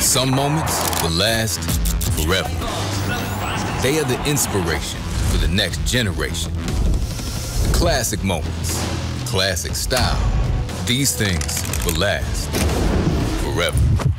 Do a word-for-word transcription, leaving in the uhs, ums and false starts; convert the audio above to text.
Some moments will last forever. They are the inspiration for the next generation. Classic moments, classic style. These things will last forever.